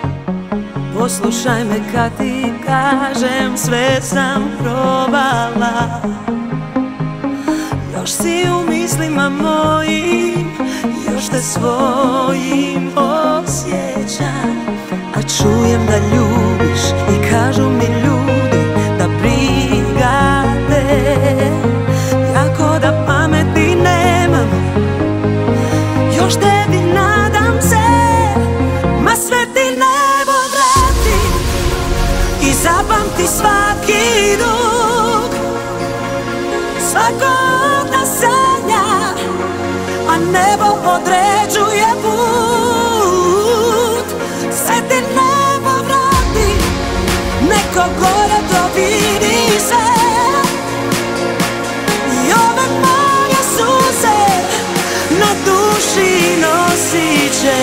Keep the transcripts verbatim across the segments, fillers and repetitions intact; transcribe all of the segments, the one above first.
Poslušaj me kad ti kažem, sve sam probala. Još si u mislima mojim, još te svojim osjećam. A čujem da ljubiš i kažu mi ljudi da briga te. Jako da pameti nemam, još tebi nadam se. Ma sve ti nebo vrati i zapamti svaki dug. Svako od nas sanja, a nebo određuje put. Sve ti nebo vrati, neko gore to vidi se. I ove moje suze na duši nosit će.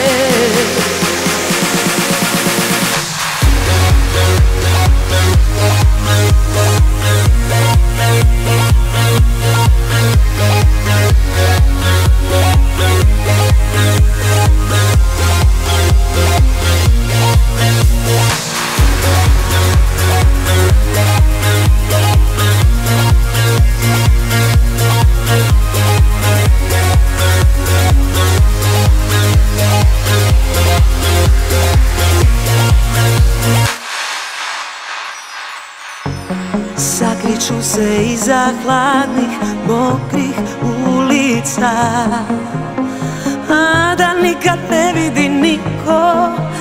Sakriću se iza hladnih, mokrih ulica, a da nikad ne vidi niko